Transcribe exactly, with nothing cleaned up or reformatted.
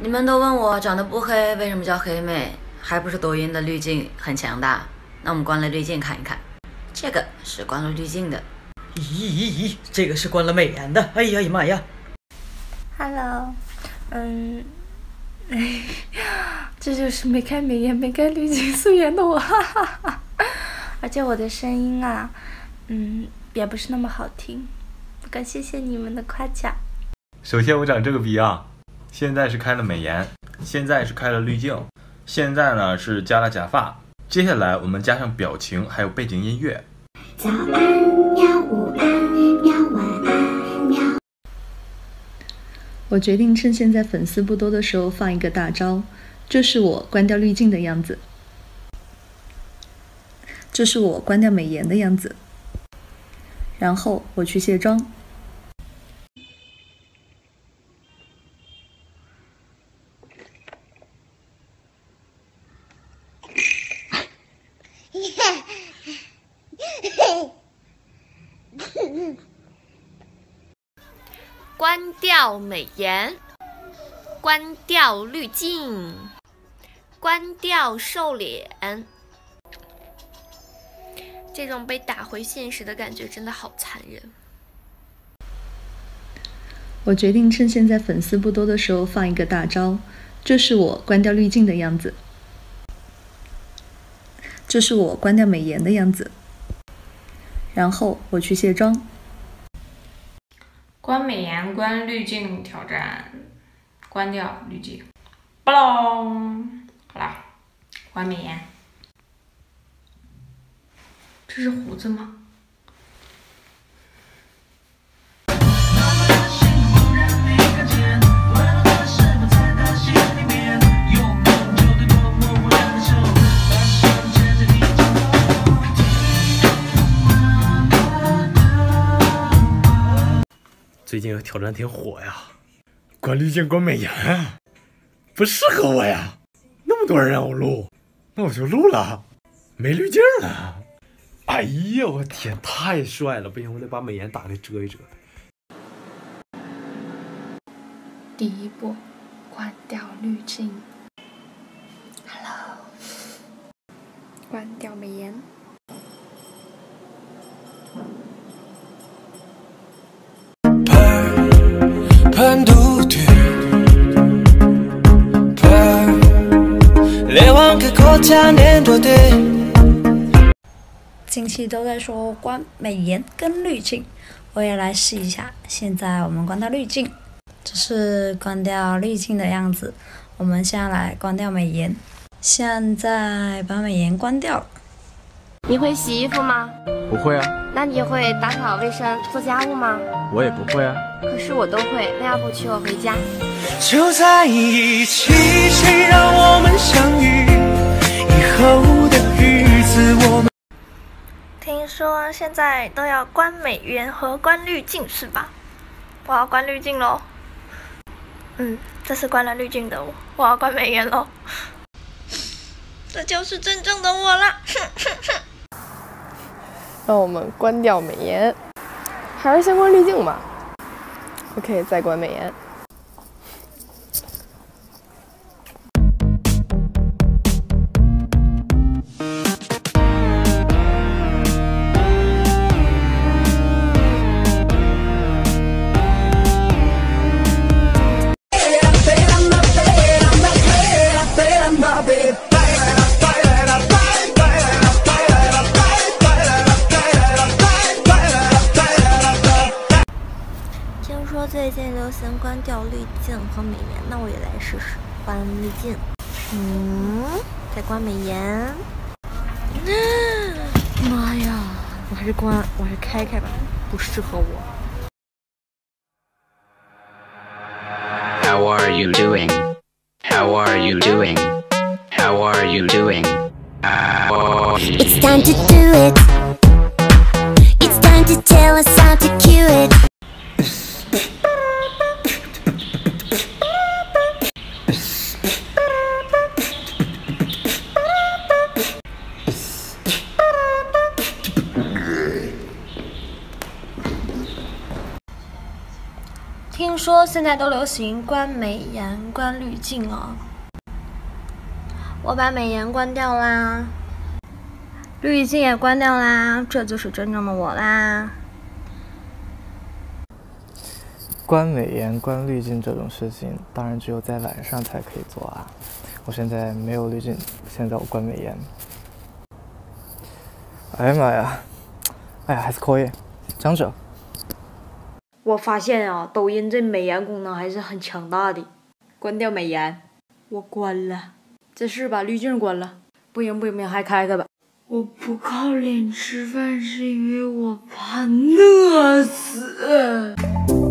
你们都问我长得不黑为什么叫黑妹，还不是抖音的滤镜很强大？那我们关了滤镜看一看，这个是关了滤镜的。 咦咦咦，这个是关了美颜的。哎呀呀妈呀 ！Hello， 嗯，这就是没开美颜、没开滤镜素颜的我，哈哈哈。而且我的声音啊，嗯，也不是那么好听。不过谢谢你们的夸奖。 首先我长这个逼啊，现在是开了美颜，现在是开了滤镜，现在呢是加了假发，接下来我们加上表情还有背景音乐。 早安喵，午安喵，晚安喵。 我决定趁现在粉丝不多的时候放一个大招，这是我关掉滤镜的样子，这是我关掉美颜的样子，然后我去卸妆。 关掉美颜，关掉滤镜，关掉瘦脸。这种被打回现实的感觉真的好残忍。 我决定趁现在粉丝不多的时候放一个大招，这是我关掉滤镜的样子，这是我关掉美颜的样子，然后我去卸妆。 关美颜，关滤镜挑战，关掉滤镜，巴隆，好啦，关美颜。这是胡子吗？ 最近有挑战挺火呀，关滤镜关美颜，不适合我呀。那么多人让我录，那我就录了，没滤镜了。哎呀，我天，太帅了！不行，我得把美颜打开遮一遮。 第一步，关掉滤镜。Hello， 关掉美颜。 判读题，判连环个国家年多的。 近期都在说关美颜跟滤镜，我也来试一下。现在我们关掉滤镜，这是关掉滤镜的样子。我们现在来关掉美颜，现在把美颜关掉了。 你会洗衣服吗？ 不会啊。 那你会打扫卫生、做家务吗？ 我也不会啊。 可是我都会，那要不娶我回家？ 就在一起，谁让我们相遇？以后的日子我们。 听说现在都要关美颜和关滤镜是吧？我要关滤镜咯。嗯，这是关了滤镜的我，我要关美颜咯。这就是真正的我啦！ 让我们关掉美颜，还是先关滤镜吧。OK， 再关美颜。 最近流行关掉滤镜和美颜，那我也来试试关滤镜。嗯，再关美颜。妈呀，我还是关，我还是开开吧，不适合我。 How are you doing? How are you doing? How are you doing? How... It's time to do it. It's time to tell us how to cue it. 听说现在都流行关美颜、关滤镜哦。我把美颜关掉啦，滤镜也关掉啦，这就是真正的我啦。 关美颜、关滤镜这种事情，当然只有在晚上才可以做啊。我现在没有滤镜，现在我关美颜。哎呀妈呀！哎呀，还是可以，讲着。 我发现啊，抖音这美颜功能还是很强大的。关掉美颜，我关了。这是把滤镜关了。不行不行不行，还开开吧。我不靠脸吃饭是因为我怕饿死。